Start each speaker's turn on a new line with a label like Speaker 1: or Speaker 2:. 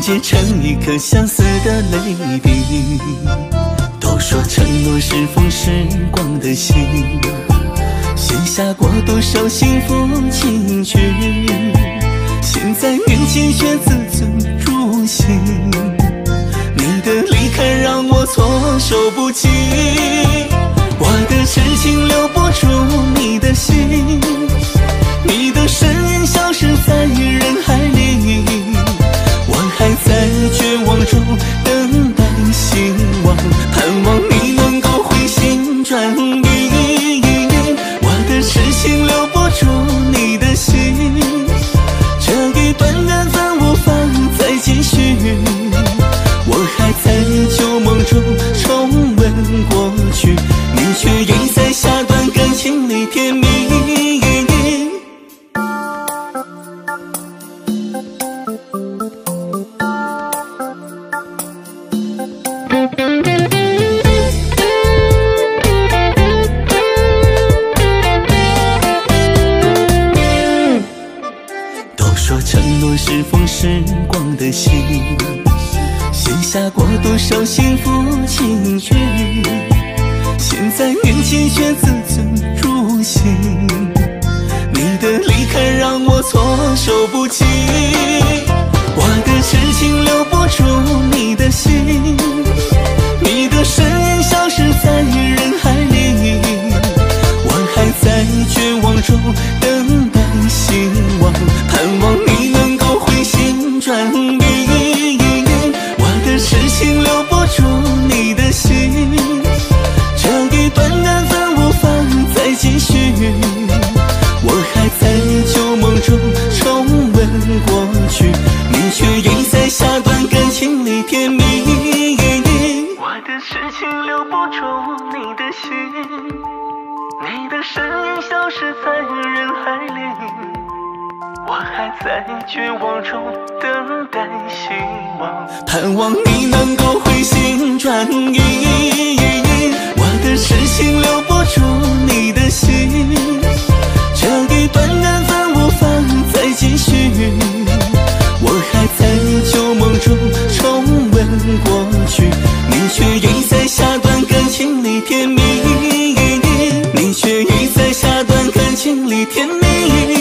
Speaker 1: 结成一颗相思的泪滴。都说承诺是风时光的信，写下过多少幸福情句，现在面前却字字如新。你的离开让我措手不及，我的痴情留不住你的心，你的身影消失在人海里，我还在绝望中等待希望，盼望你能够回心转意。我的痴情留不住你的心，这一段缘分无法再继续，我还在旧梦中重温过去，你却已在下段感情里甜蜜。都说承诺是风时光的信，写下过多少幸福情句，现在面前却字字如新。你的离开让我措手不及，我的痴情留不住你的心，你的身影消失在人海里，我还在绝望中等待希望，盼望你能够回心转意。我的痴情留不住你的心，这一段缘分无法再继续，我还在旧梦中重温过去，你却已在下段感情里甜蜜。我的痴情留不住你的心，你的身影消失在人海里，我还在绝望中等待希望，盼望你能够回心转意。我的痴情留不住你的心，这一段缘分无法再继续，我还在旧梦中重温过去，你却已在下段感情里甜蜜，你却已在下段感情里甜蜜。